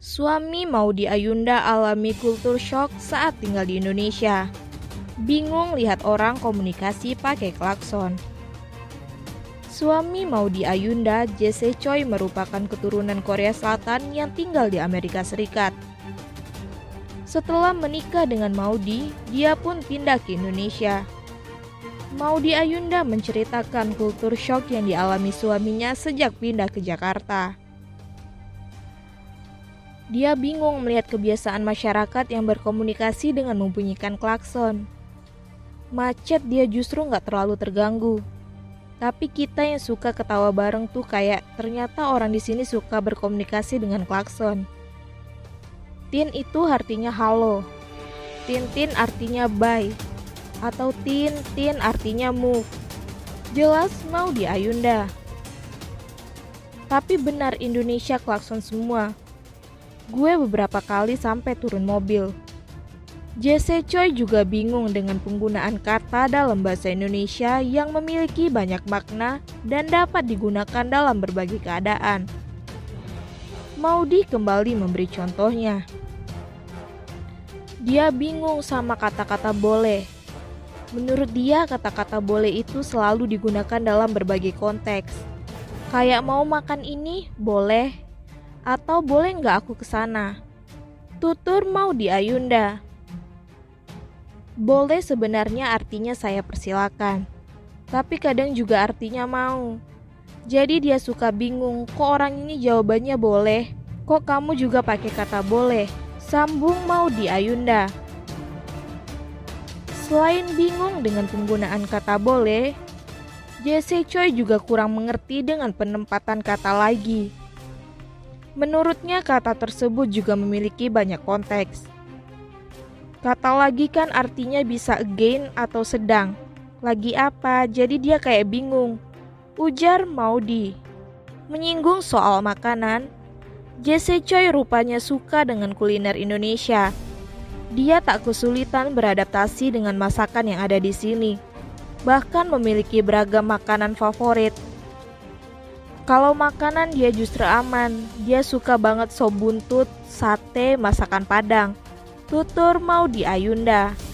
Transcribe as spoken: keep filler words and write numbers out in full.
Suami Maudy Ayunda alami kultur shock saat tinggal di Indonesia. Bingung lihat orang komunikasi pakai klakson. Suami Maudy Ayunda, Jesse Choi, merupakan keturunan Korea Selatan yang tinggal di Amerika Serikat. Setelah menikah dengan Maudy, dia pun pindah ke Indonesia. Maudy Ayunda menceritakan kultur shock yang dialami suaminya sejak pindah ke Jakarta. Dia bingung melihat kebiasaan masyarakat yang berkomunikasi dengan membunyikan klakson. Macet dia justru nggak terlalu terganggu. Tapi kita yang suka ketawa bareng tuh kayak ternyata orang di sini suka berkomunikasi dengan klakson. Tin itu artinya halo. Tin tin artinya bye. Atau tin tin artinya move. Jelas Maudy Ayunda. Tapi benar Indonesia klakson semua. Gue beberapa kali sampai turun mobil. Jesse Choi juga bingung dengan penggunaan kata dalam bahasa Indonesia yang memiliki banyak makna dan dapat digunakan dalam berbagai keadaan. Maudy kembali memberi contohnya. Dia bingung sama kata-kata boleh. Menurut dia kata-kata boleh itu selalu digunakan dalam berbagai konteks. Kayak mau makan ini, boleh. Atau boleh nggak aku kesana? Tutur Maudy Ayunda. Boleh sebenarnya artinya saya persilakan, tapi kadang juga artinya mau. Jadi dia suka bingung, kok orang ini jawabannya boleh, kok kamu juga pakai kata boleh, sambung Maudy Ayunda. Selain bingung dengan penggunaan kata boleh, Jesse Choi juga kurang mengerti dengan penempatan kata lagi. Menurutnya kata tersebut juga memiliki banyak konteks. Kata lagi kan artinya bisa again atau sedang. Lagi apa? Jadi dia kayak bingung. Ujar Maudy. Menyinggung soal makanan, Jesse Choi rupanya suka dengan kuliner Indonesia. Dia tak kesulitan beradaptasi dengan masakan yang ada di sini. Bahkan memiliki beragam makanan favorit. Kalau makanan dia justru aman, dia suka banget sop buntut, sate, masakan Padang. Tutur Maudy Ayunda.